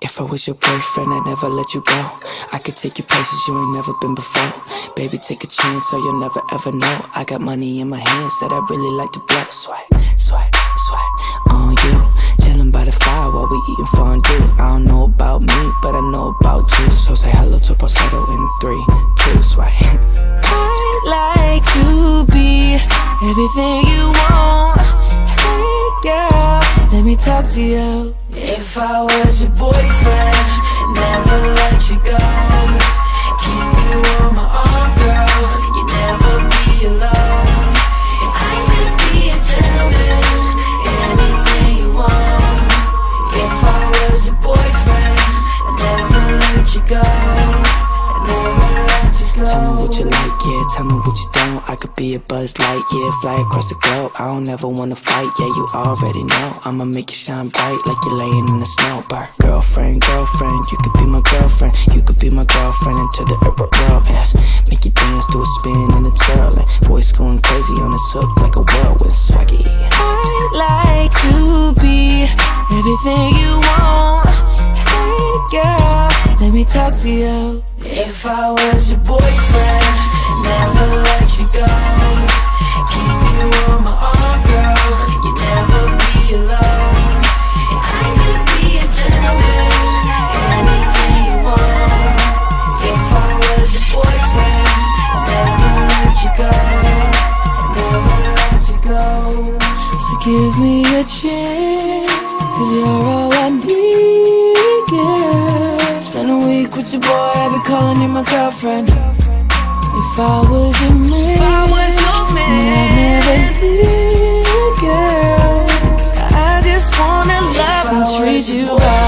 If I was your boyfriend, I'd never let you go. I could take you places you ain't never been before. Baby, take a chance so you'll never ever know. I got money in my hands that I really like to blow. Swipe, swipe, swipe on you. Chillin' by the fire while we eatin' fondue. I don't know about me, but I know about you. So say hello to falsetto in 3, 2, swipe. I'd like to be everything you want. Hey girl, let me talk to you. If I was your boyfriend, never let you go. Keep you on my arm, girl. You never be alone. I could be a gentleman, anything you want. If I was your boyfriend, never let you go. Never let you go. Tell me what you like, yeah, tell me what you don't. I could be a Buzz Lightyear, fly across the globe. I don't ever wanna fight, yeah, you already know. I'ma make you shine bright like you're laying in the snow. Bar. Girlfriend, girlfriend, you could be my girlfriend. You could be my girlfriend into the world. Yes. Make you dance to a spin and a twirl. And voice going crazy on this hook like a whirlwind swaggy. I'd like to be everything you want. Hey girl, let me talk to you. If I was your boyfriend, never let you go. Keep you on my arm, girl. You never be alone. I could be a gentleman, anything you want. If I was your boyfriend, never let you go. Never let you go. So give me a chance, 'cause you're all I need, girl. Spend a week with your boy, I'll be calling you my girlfriend. If I was your man, I'd never leave, girl. I just wanna love and treat you right.